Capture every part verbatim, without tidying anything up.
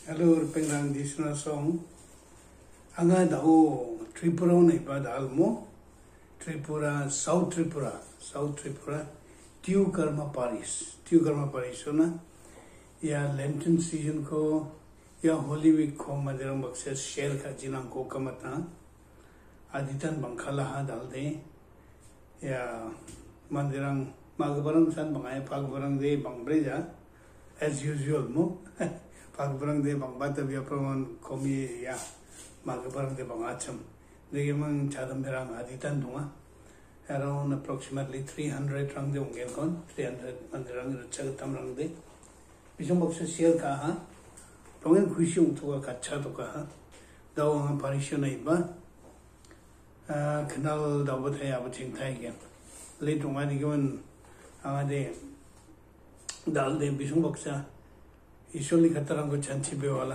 Hello, pengrang di sana song. Anga dao Tripura na iba dal mo. Tripura, South Tripura, South Tripura, Tuikarmaw Parish, Tuikarmaw Parish na. Ya Lenten season ko, ya Holy Week ko madirang baksa share ka jinang ko kamata. Aditan bangkala ha dal de. Ya mandirang magabarang san bangay pagbarang de bangbreja as usual mo. Pagbarang de bang bata biya praman komi ya magabarang de bang acham de mang chadam berang aditan dunga around approximately three hundred rang de ungen kon three hundred mandirang chagatam rang de bisong baksa share ka ha tongen khushi ungtuga kacha to ka ha daw ang parisyo na iba kanal daw ba tayo abating tayo gen late tunga di gawan ang ade dal de bisong baksa 이솔리 같다란 거 잔치 배워라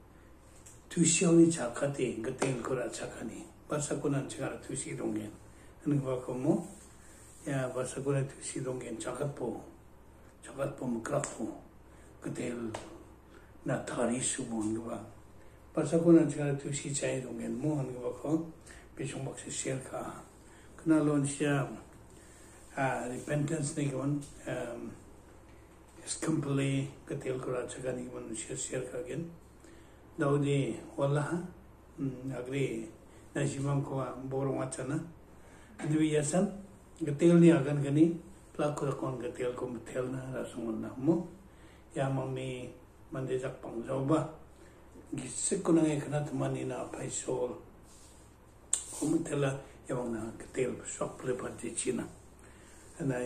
두시오니 작하대 그때 거라 작하니 바사고난 제가 두시 동gen 하는 거 같고 뭐야 바사고나 두시 동gen 작았고 작았고 뭐 그렇고 그때 나 다리 수본 거 봐. 바사고난 제가 두시 차이 동gen 뭐 하는 거 같고 비숑박스 셰어카 그날론 시야 아 repentance 니건 음 Skumpali katil kura chakani manusia share kagen daudi wala agri nasimam ko borong achana adwi yasan katil ni agan gani plakura kon katil ko metel na rasung na mo ya mami mande jak pang joba gisik ko nang ekna tmani na paisol ko metela yamang na katil shop le pati china na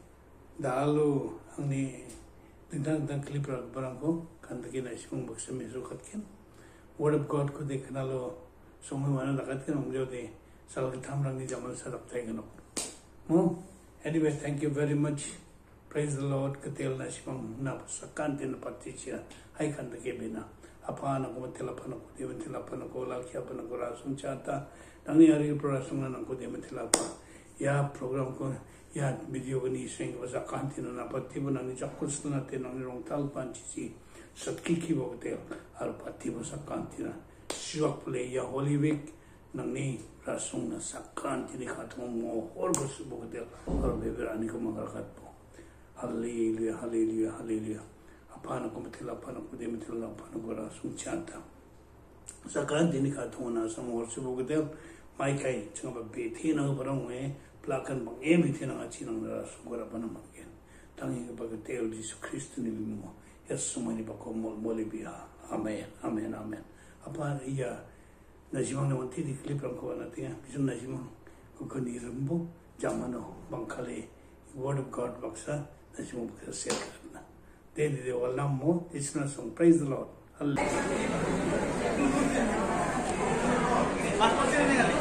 dalu angni dindang dang clip rak barangko kan dagi na simong baksa meso katkin word of God ko de kanalo sumay mana nakatkin ang jodi sal kitam rang ni jamal sarap tayo ganok mo anyway thank you very much praise the Lord katil na simong na sakan din na patisya ay kan dagi bina apa na ko matila pa na ko di matila pa na ko lakya pa na ko rasong chata nangi ari prasong na ko di matila pa ya program ko ya video ni sing was a content na pati bana ni jakos na te nang rong tal panchi si satki ki bote ar pati was a content shok play ya Holy Week nang ni rasung na sakran ti khatong mo or bus bote ar beberani ko magakat po hallelujah hallelujah hallelujah apana ko matila apana ko de matila apana ko rasung chanta sakran ti khatong na sa mo or bote mai kai chunga be thi na barang we plakan bang everything ang achinang na sugura pa naman yan tangi ka pagkateo Jesus Kristo ni mo yes sumani pa ko moli biya amen amen amen apa iya nasimang naman titi clip lang ko natin bisan nasimang ko kanirambo jamano bangkali word of God baksa nasimang baksa share na dede de walam mo this na song praise the Lord hallelujah